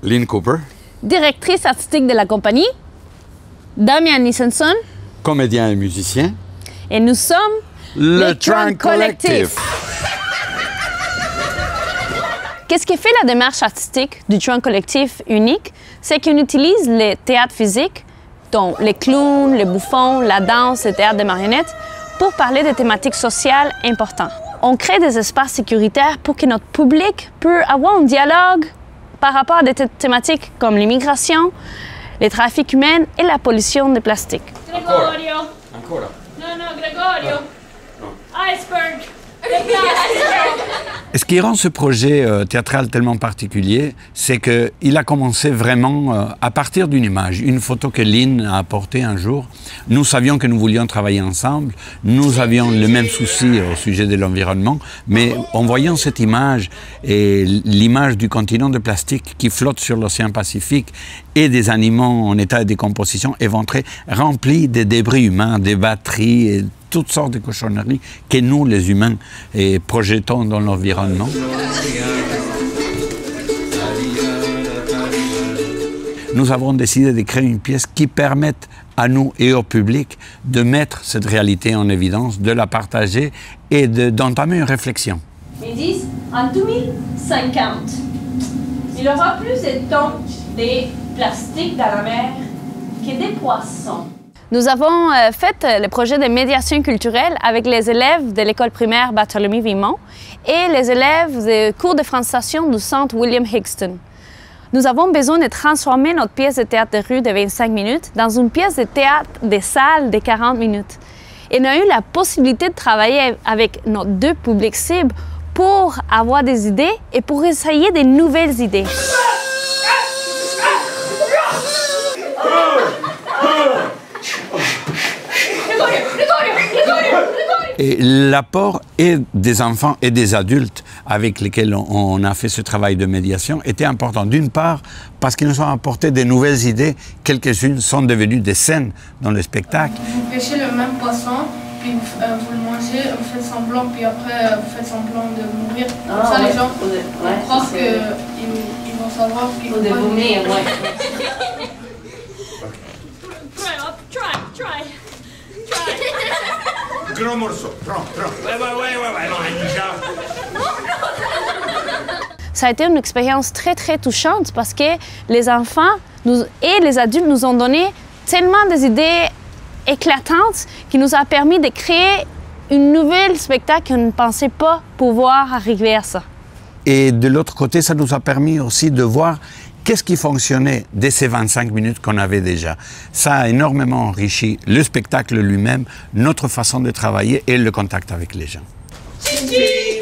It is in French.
Lynn Cooper. Directrice artistique de la compagnie. Damian Nissenson. Comédien et musicien. Et nous sommes Le Trunk Collectif. Qu'est-ce qui fait la démarche artistique du Trunk Collectif unique? C'est qu'on utilise les théâtres physiques, dont les clowns, les bouffons, la danse, le théâtre de marionnettes, pour parler de thématiques sociales importantes. On crée des espaces sécuritaires pour que notre public puisse avoir un dialogue par rapport à des thématiques comme l'immigration, les trafics humains et la pollution de plastique. Gregorio. Ancora. No, Gregorio. Iceberg. Ce qui rend ce projet théâtral tellement particulier, c'est qu'il a commencé vraiment à partir d'une image, une photo que Lynn a apportée un jour. Nous savions que nous voulions travailler ensemble, nous avions le même souci au sujet de l'environnement, mais en voyant cette image et l'image du continent de plastique qui flotte sur l'océan Pacifique et des animaux en état de décomposition éventrés, remplis de débris humains, des batteries et toutes sortes de cochonneries que nous, les humains, projetons dans l'environnement. Nous avons décidé de créer une pièce qui permette à nous et au public de mettre cette réalité en évidence, de la partager et d'entamer une réflexion. Ils disent, en 2050, il y aura plus de tonnes de plastique dans la mer que des poissons. Nous avons fait le projet de médiation culturelle avec les élèves de l'école primaire Barthélemy Vimont et les élèves des cours de francisations du centre William Higston. Nous avons besoin de transformer notre pièce de théâtre de rue de 25 minutes dans une pièce de théâtre de salle de 40 minutes. Et nous avons eu la possibilité de travailler avec nos deux publics cibles pour avoir des idées et pour essayer de nouvelles idées. Et l'apport et des enfants et des adultes avec lesquels on a fait ce travail de médiation était important. D'une part, parce qu'ils nous ont apporté de nouvelles idées. Quelques-unes sont devenues des scènes dans le spectacle. Vous pêchez le même poisson, puis vous le mangez, vous faites semblant, puis après vous faites semblant de mourir. Comme ça, les gens croient qu'ils vont savoir qu'ils vont vomir. Try. Gros morceau, prends. Ça a été une expérience très, très touchante parce que les enfants et les adultes nous ont donné tellement des idées éclatantes qui nous a permis de créer une nouvelle spectacle qu'on ne pensait pas pouvoir arriver à ça. Et de l'autre côté, ça nous a permis aussi de voir qu'est-ce qui fonctionnait dès ces 25 minutes qu'on avait déjà. Ça a énormément enrichi le spectacle lui-même, notre façon de travailler et le contact avec les gens.